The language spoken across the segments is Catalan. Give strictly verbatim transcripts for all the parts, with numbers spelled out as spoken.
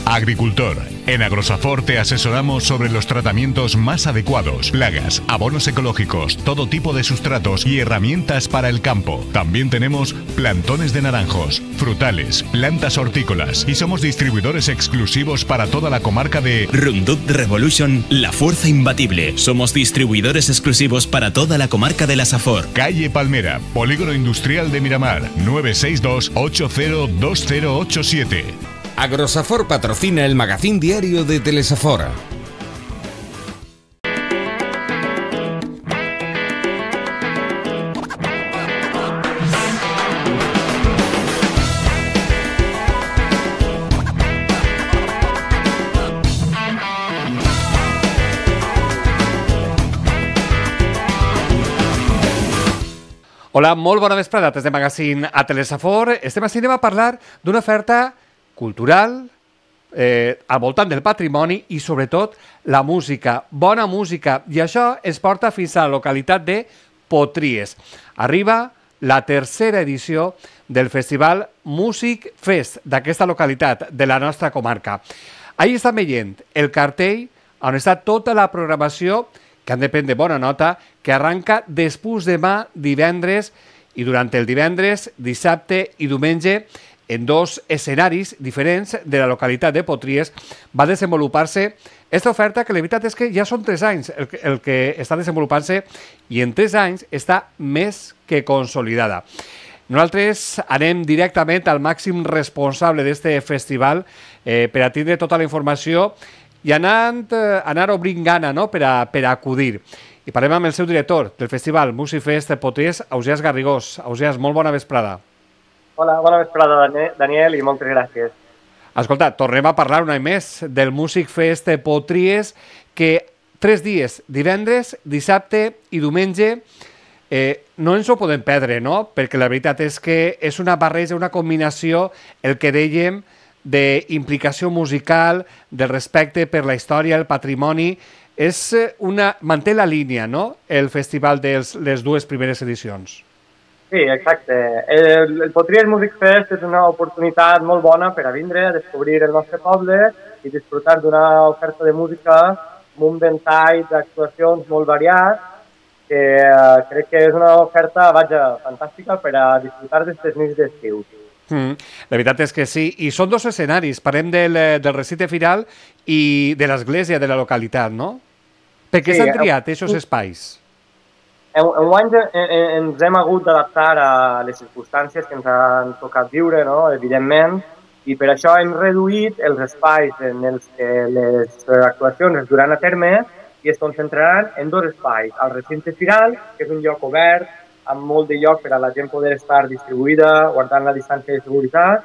Agricultor. En Agrosafor te asesoramos sobre los tratamientos más adecuados, plagas, abonos ecológicos, todo tipo de sustratos y herramientas para el campo. También tenemos plantones de naranjos, frutales, plantas hortícolas y somos distribuidores exclusivos para toda la comarca de Roundup Revolution, la fuerza imbatible. Somos distribuidores exclusivos para toda la comarca de la Safor. Calle Palmera, Polígono Industrial de Miramar, nueve seis dos, ocho cero dos cero ocho siete. Agrosafor patrocina el magazín diario de Telesafora. Hola, molt bona vesprada des de Magazín a Telesafor. Estem ací a parlar d'una oferta cultural eh, al voltant del patrimoni i sobretot la música, bona música, i això ens porta fins a la localitat de Potries. Arriba la tercera edició del Festival Music Fest d'aquesta localitat, de la nostra comarca. Ahí estan veient el cartell on està tota la programació, que han de prendre bona nota, que arranca després demà divendres i durant el divendres, dissabte i diumenge, en dos escenaris diferents de la localitat de Potries, va desenvolupar-se aquesta oferta, que la veritat és que ja són tres anys el que, el que està desenvolupant-se i en tres anys està més que consolidada. Nosaltres anem directament al màxim responsable d'aquest festival eh, per a tindre tota la informació i anant, eh, anar obrint gana, no?, per, a, per a acudir. I parlem amb el seu director del Festival Music Fest de Potries, Ausiàs Garrigós. Ausiàs, molt bona vesprada. Hola, bona vesprada, Daniel, i moltes gràcies. Escolta, tornem a parlar un any més del Music Fest de Potries, que tres dies, divendres, dissabte i diumenge, eh, no ens ho podem perdre, no? Perquè la veritat és que és una barreja, una combinació, el que dèiem, d'implicació musical, de respecte per la història, el patrimoni. És una... manté la línia, no?, el festival de les dues primeres edicions. Sí, exacte. El, el Potries Music Fest és una oportunitat molt bona per a vindre a descobrir el nostre poble i disfrutar d'una oferta de música amb un ventall d'actuacions molt variat, que eh, crec que és una oferta, vaja, fantàstica per a disfrutar d'aquestes nits d'estiu. Mm, la veritat és que sí. I són dos escenaris. Parlem del, del recinte firal i de l'església de la localitat, no? Per què sí, s'han triat aquests espais? Enguany ens hem hagut d'adaptar a les circumstàncies que ens han tocat viure, no?, evidentment, i per això hem reduït els espais en els que les actuacions es duran a terme i es concentraran en dos espais. El recinte firal, que és un lloc obert, amb molt de lloc per a la gent poder estar distribuïda, guardant la distància de seguretat,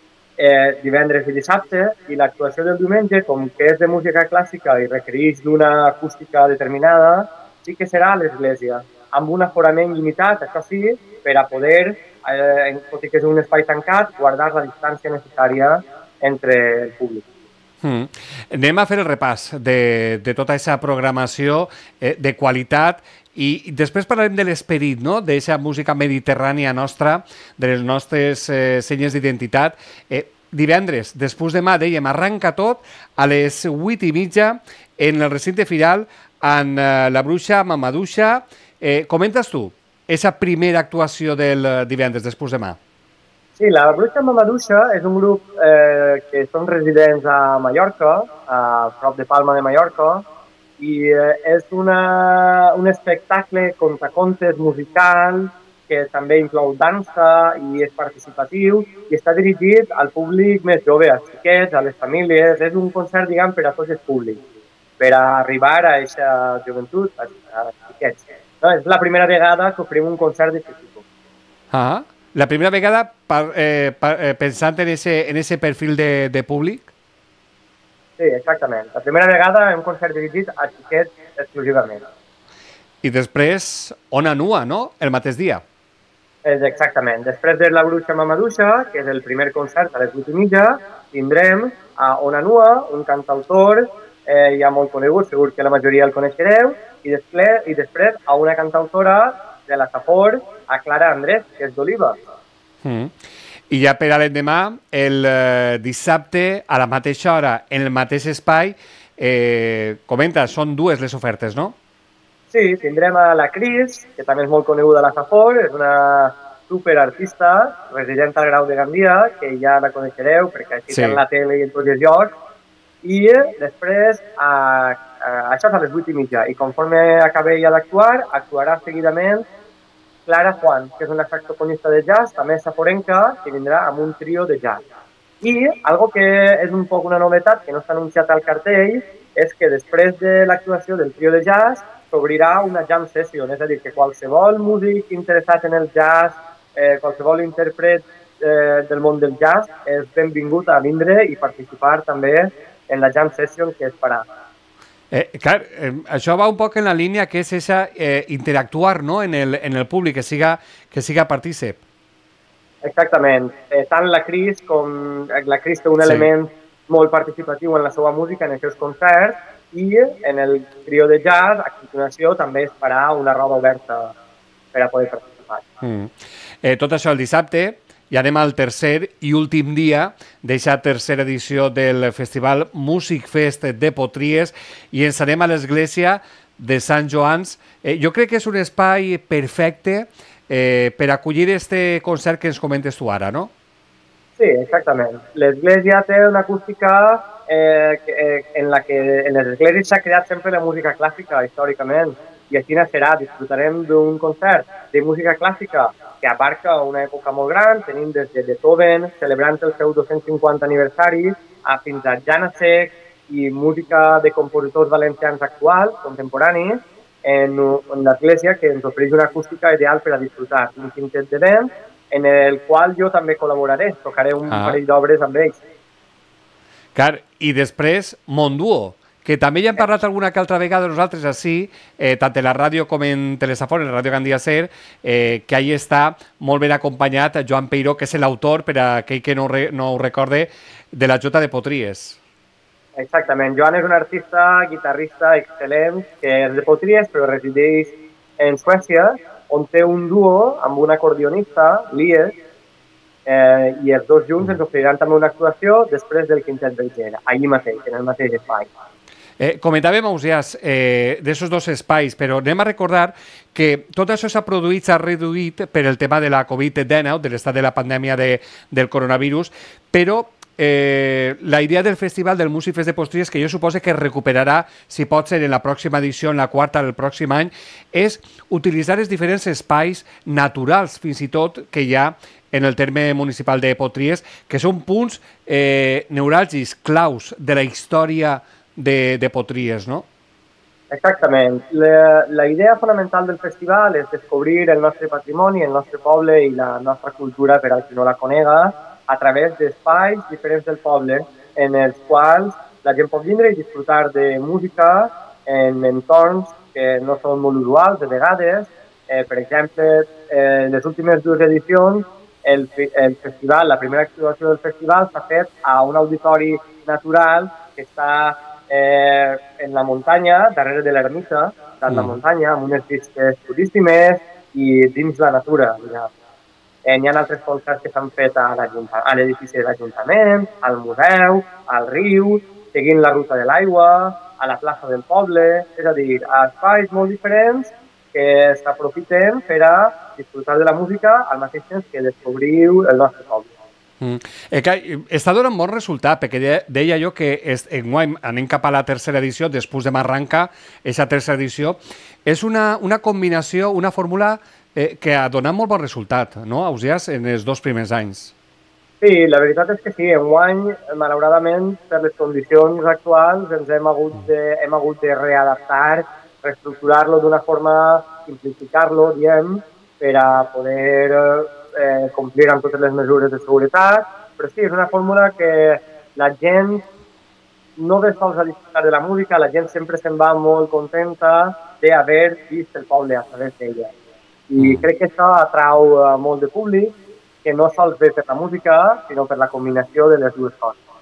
eh, divendres i dissabte, i l'actuació del diumenge, com que és de música clàssica i requereix d'una acústica determinada, sí que serà a l'església, amb un aforament limitat, això sí, per a poder, eh, tot i que és un espai tancat, guardar la distància necessària entre el públic. Mm. Anem a fer el repàs de, de tota aquesta programació eh, de qualitat i després parlarem de l'esperit, no?, d'aquesta música mediterrània nostra, de les nostres eh, senyes d'identitat. Eh, divendres, després demà, dèiem, arranca tot a les vuit i mitja en el recinte firal amb eh, la bruixa Mamaduixa. Eh, comentes tu aquesta primera actuació del divendres, després demà? Sí, la bruixa Mamaduixa és un grup eh, que són residents a Mallorca, a prop de Palma de Mallorca, i eh, és una, un espectacle contacontes musical que també inclou dansa i és participatiu i està dirigit al públic més jove, als xiquets, a les famílies. És un concert, diguem, per a tots els públics, per a arribar a aquesta joventut, a, a xiquets. No, és la primera vegada que oferim un concert d'aquest tipus. Ah, la primera vegada per, eh, per, eh, pensant en ese, en ese perfil de, de públic? Sí, exactament. La primera vegada un concert dirigit a xiquets exclusivament. I després, Ona Nua, no?, el mateix dia. És exactament. Després de la bruixa Mamaduixa, que és el primer concert a les vuit i mitja, tindrem a Ona Nua, un cantautor eh, ja molt conegut, segur que la majoria el coneixereu, i després, i després a una cantautora de la Safor, a Clara Andrés, que és d'Oliva. Mm. I ja per a l'endemà, el eh, dissabte, a la mateixa hora, en el mateix espai, eh, comenta, són dues les ofertes, no? Sí, tindrem a la Cris, que també és molt coneguda a la Safor, és una superartista, resident al Grau de Gandia, que ja la coneixereu perquè així sí. En la tele i en tots els llocs, i després, a, a, això és a les vuit i mitja, i conforme acabi ja d'actuar, actuarà seguidament Clara Juan, que és una saxofonista de jazz, també saforenca, que vindrà amb un trio de jazz. I algo que és un poc una novetat, que no s'ha anunciat al cartell, és que després de l'actuació del trio de jazz s'obrirà una jam session, és a dir, que qualsevol músic interessat en el jazz, eh, qualsevol intèrpret eh, del món del jazz, és benvingut a vindre i participar també en la jam session que es farà. Eh, clar, eh, això va un poc en la línia que és esa, eh, interactuar, no? en, el, en el públic, que siga, que siga partícip. Exactament. Eh, tant la Cris com la Cris té un sí. element molt participatiu en la seva música, en els seus concerts, i en el trio de jazz, a continuació, també es farà una roda oberta per a poder participar. Mm. Eh, tot això el dissabte, i anem al tercer i últim dia d'aquesta tercera edició del Festival Music Fest de Potries i ens anem a l'església de Sant Joans. Eh, jo crec que és un espai perfecte eh, per acollir este concert que ens comentes tu ara, no? Sí, exactament. L'església té una acústica eh, que, en la que en les esglésies s'ha creat sempre la música clàssica històricament i així serà. Disfrutarem d'un concert de música clàssica que abarca una època molt gran, tenim des de Beethoven, celebrant el seu dos-cents cinquanta aniversari, a fins a Janacek i música de compositors valencians actuals, contemporanis, en, en l'església que ens ofereix una acústica ideal per a disfrutar. Un quintet de vent en el qual jo també col·laboraré, tocaré un ah. parell d'obres amb ells. Clar, i després Monduo, que també ja hem parlat alguna que altra vegada nosaltres així, eh, tant en la ràdio com en Telesafor, en la ràdio Gandia Ser, eh, que ahí està molt ben acompanyat Joan Peiró, que és l'autor, per a aquell que no, re, no ho recorde, de la Jota de Potries. Exactament. Joan és un artista, guitarrista excel·lent, que és de Potries, però resideix en Suècia, on té un duo amb un acordionista, Lies, eh, i els dos junts ens oferiran també una actuació després del Quintet Verger, allí mateix, en el mateix espai. Eh, comentàvem, Ausiàs, eh, d'aquests dos espais, però anem a recordar que tot això s'ha produït, s'ha reduït per el tema de la Covid dinou, de l'estat de la pandèmia de, del coronavirus, però eh, la idea del Festival del Music Fest de Potries, que jo suposo que recuperarà, si pot ser en la pròxima edició, en la quarta del pròxim any, és utilitzar els diferents espais naturals, fins i tot, que hi ha en el terme municipal de Potries, que són punts eh, neuràlgics, claus de la història de, de Potries, no? Exactament. La, la idea fonamental del festival és descobrir el nostre patrimoni, el nostre poble i la nostra cultura per al qui no la conega a través d'espais diferents del poble en els quals la gent pot vindre i disfrutar de música en entorns que no són molt usuals de vegades. Eh, per exemple, en les últimes dues edicions, el, el festival, la primera actuació del festival s'ha fet a un auditori natural que està Eh, en la muntanya, darrere de l'ermita, dalt la muntanya, amb unes vistes turístimes i dins la natura. Eh, hi ha altres concerts que s'han fet a l'edifici de l'Ajuntament, al museu, al riu, seguint la ruta de l'aigua, a la plaça del poble, és a dir, a espais molt diferents que s'aprofiten per a disfrutar de la música al mateix temps que descobriu el nostre poble. Mm. Eh, que està donant bon resultat, perquè de, deia jo que es, enguany anem cap a la tercera edició, després de m'arranca aquesta tercera edició, és una, una combinació, una fórmula eh, que ha donat molt bon resultat, no, Ausiàs, en els dos primers anys? Sí, la veritat és que sí, enguany, malauradament, per les condicions actuals, ens hem hagut de, hem hagut de readaptar, reestructurar-lo d'una forma, simplificar-lo, diem, per a poder Eh, complir amb totes les mesures de seguretat, però sí, és una fórmula que la gent no ve sols a disfrutar de la música, la gent sempre se'n va molt contenta d'haver vist el poble a través d'ella. I mm. crec que això atrau uh, molt de públic, que no sols ve per la música, sinó per la combinació de les dues coses.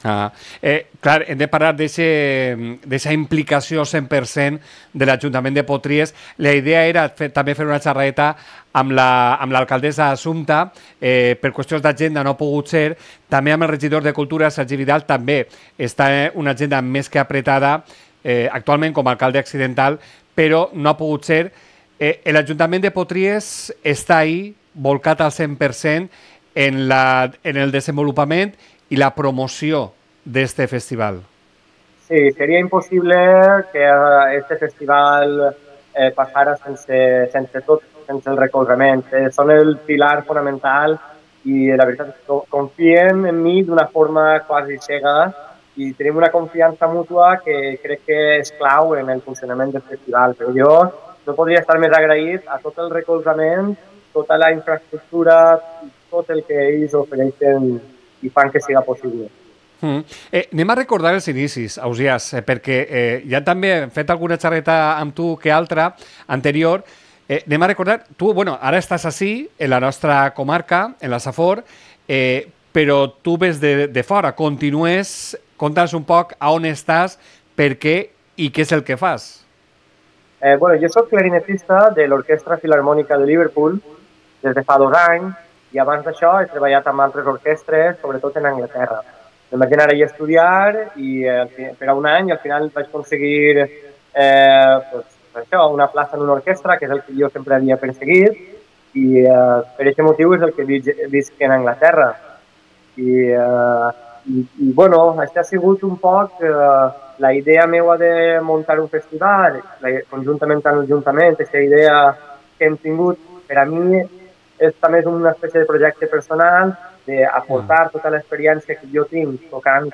Ah, eh, clar, hem de parlar d'aquesta implicació cent per cent de l'Ajuntament de Potries. La idea era fer, també fer una xerradeta amb l'alcaldessa la, Assumpta, eh, per qüestions d'agenda no ha pogut ser, també amb el regidor de Cultura, Sergi Vidal, també està una agenda més que apretada, eh, actualment com a alcalde accidental, però no ha pogut ser. Eh, L'Ajuntament de Potries està ahí, volcat al cent per cent en, la, en el desenvolupament y la promoción de este festival. Sí, sería imposible que este festival eh, pasara sense, sense tot, sense el recolzament. Eh, són el pilar fonamental i la veritat és que confien en mi d'una forma quasi cega i tenim una confiança mútua que crec que és clau en el funcionament del festival. Però jo no podria estar més agraït a tot el recolzament, tota la infraestructura, tot el que ells ofereixen i fan que siga possible. Mm. Eh, anem a recordar els inicis, Ausiàs, eh, perquè eh, ja també hem fet alguna xerreta amb tu que altra, anterior. Eh, anem a recordar, tu, bueno, ara estàs així, en la nostra comarca, en la Safor, eh, però tu ves de, de fora, continues, conta'ns un poc a on estàs, per què i què és el que fas. Eh, bueno, jo soc clarinetista de l'Orquestra Filarmònica de Liverpool des de fa dos anys, i abans d'això he treballat amb altres orquestres, sobretot en Anglaterra. Em vaig anar allà a estudiar i eh, per a un any i al final vaig aconseguir eh, pues, això, una plaça en una orquestra, que és el que jo sempre havia perseguit, i eh, per aquest motiu és el que visc en Anglaterra. I, eh, i, i bueno, això ha sigut un poc eh, la idea meva de muntar un festival, la, conjuntament amb l'Ajuntament, aquesta idea que hem tingut per a mi és també una espècie de projecte personal d'aportar tota l'experiència que jo tinc tocant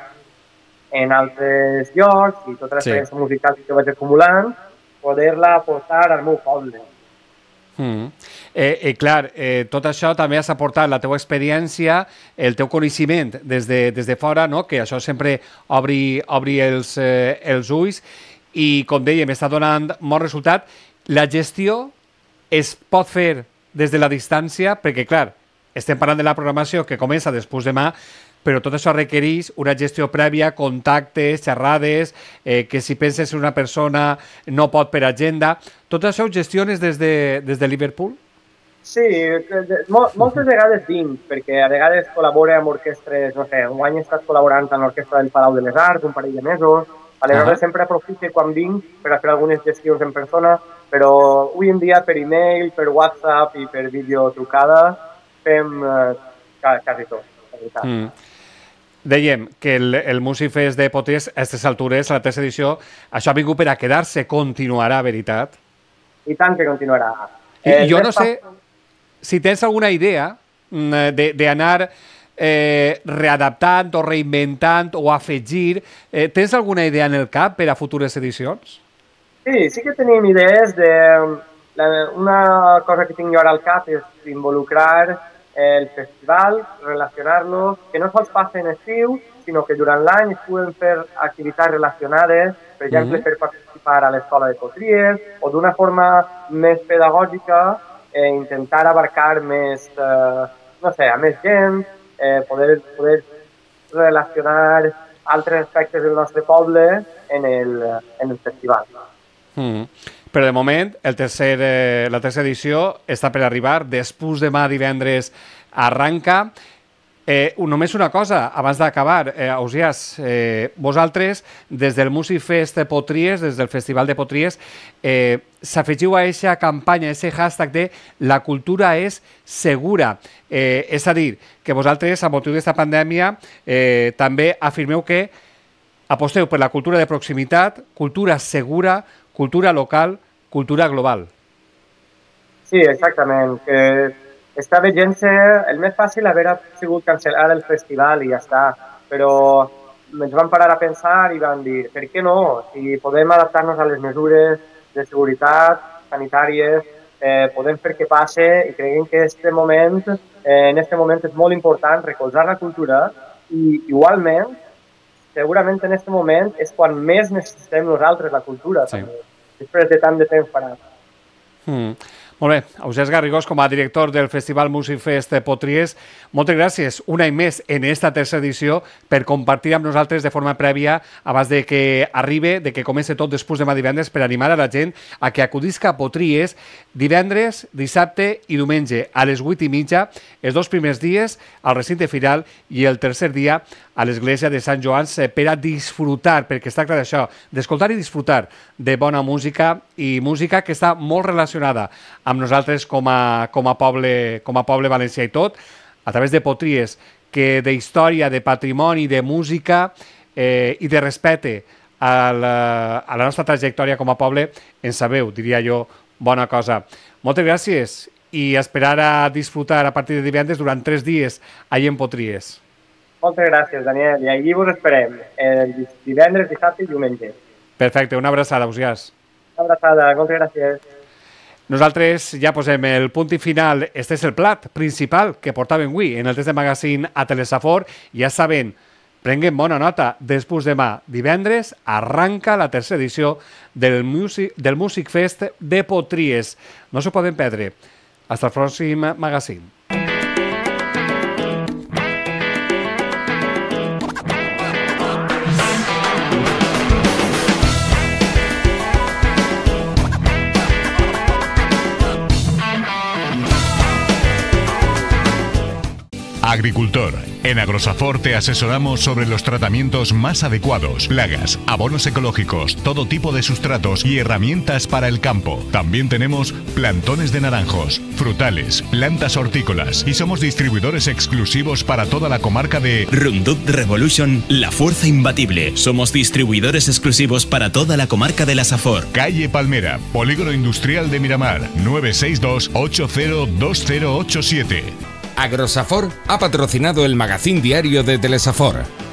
en altres llocs i tota l'experiència sí. musical que vaig acumulant, poder-la aportar al meu poble. Mm. Eh, eh, clar, eh, tot això també has aportat la teva experiència, el teu coneixement des de, des de fora, no? Que això sempre obri, obri els, eh, els ulls i, com dèiem, està donant molt resultat. La gestió es pot fer des de la distància, perquè, clar, estem parlant de la programació que comença després demà, però tot això requereix una gestió prèvia, contactes, xerrades, eh, que si penses en una persona no pot per agenda. Tot això ho gestiones des de, des de Liverpool? Sí, mol, moltes vegades vinc, perquè a vegades col·laboro amb orquestres, no sé, un any he estat col·laborant amb l'Orquestra del Palau de les Arts, un parell de mesos, aleshores uh-huh. sempre aprofito quan vinc per a fer algunes gestions en persona, però avui en dia per e-mail, per WhatsApp i per videotrucada fem eh, quasi tot, la veritat. Mm. Dèiem que el, el Musicfest de Potries, a aquestes altures, a la tercera edició, això ha vingut per a quedar-se, continuarà, veritat? I tant que continuarà. I, eh, jo no sé si tens alguna idea d'anar eh, readaptant o reinventant o afegir. Eh, tens alguna idea en el cap per a futures edicions? Sí, sí que tenim idees de... La, una cosa que tinc jo ara al cap és involucrar el festival, relacionar-lo, que no sols passa en estiu, sinó que durant l'any es poden fer activitats relacionades, per exemple, mm-hmm. per participar a l'escola de Potries, o d'una forma més pedagògica, eh, intentar abarcar més, eh, no sé, a més gent, eh, poder, poder relacionar altres aspectes del nostre poble en el, en el festival. Mm. Però de moment el tercer, eh, la tercera edició està per arribar, després demà divendres arranca. Eh, només una cosa, abans d'acabar, eh, Ausiàs, eh, vosaltres, des del Musicfest de Potries, des del Festival de Potries, eh, s'afegiu a aquesta campanya, a aquest hashtag de la cultura és segura. Eh, és a dir, que vosaltres, a motiu d'esta pandèmia, eh, també afirmeu que aposteu per la cultura de proximitat, cultura segura, cultura local, cultura global. Sí, exactament. Que està veient-se... El més fàcil haver sigut cancel·lar el festival i ja està. Però ens vam parar a pensar i vam dir, per què no? Si podem adaptar-nos a les mesures de seguretat sanitàries, eh, podem fer que passe i creiem que este moment, eh, en aquest moment és molt important recolzar la cultura i igualment, segurament en aquest moment és quan més necessitem nosaltres la cultura, sí. també, després de tant de temps parat. Mm. Molt bé, Eugès Garrigós, com a director del Festival Music Fest Potries, moltes gràcies un any més en esta tercera edició per compartir amb nosaltres de forma prèvia abans de que arribi, de que comenci tot després demà divendres, per animar a la gent a que acudisca a Potries divendres, dissabte i diumenge a les vuit i mitja, els dos primers dies al recinte firal i el tercer dia a l'església de Sant Joans per a disfrutar, perquè està clar això, d'escoltar i disfrutar de bona música i música que està molt relacionada amb nosaltres com a, com a, poble, com a poble valencià i tot, a través de Potries, que d'història, de patrimoni, de música eh, i de respecte a la, a la nostra trajectòria com a poble, en sabeu, diria jo, bona cosa. Moltes gràcies i esperar a disfrutar a partir de divendres durant tres dies allà en Potries. Moltes gràcies, Daniel, i allí vos esperem, el divendres, dissabte i diumenge. Perfecte, una abraçada, Ausiàs. Una abraçada, moltes gràcies. Nosaltres ja posem el punt i final. Este és el plat principal que portàvem avui en el test de magazine a Telesafor. Ja saben, prenguem bona nota, després demà, divendres, arranca la tercera edició del Music, del Music Fest de Potries. No s'ho poden perdre. Hasta el pròxim magazine. Agricultor. En Agrosafor te asesoramos sobre los tratamientos más adecuados, plagas, abonos ecológicos, todo tipo de sustratos y herramientas para el campo. También tenemos plantones de naranjos, frutales, plantas hortícolas y somos distribuidores exclusivos para toda la comarca de Roundup Revolution, la fuerza imbatible. Somos distribuidores exclusivos para toda la comarca de la Safor. Calle Palmera, Polígono Industrial de Miramar, nueve seis dos, ocho cero dos cero ocho siete. Agrosafor ha patrocinado el magazín diario de Telesafor.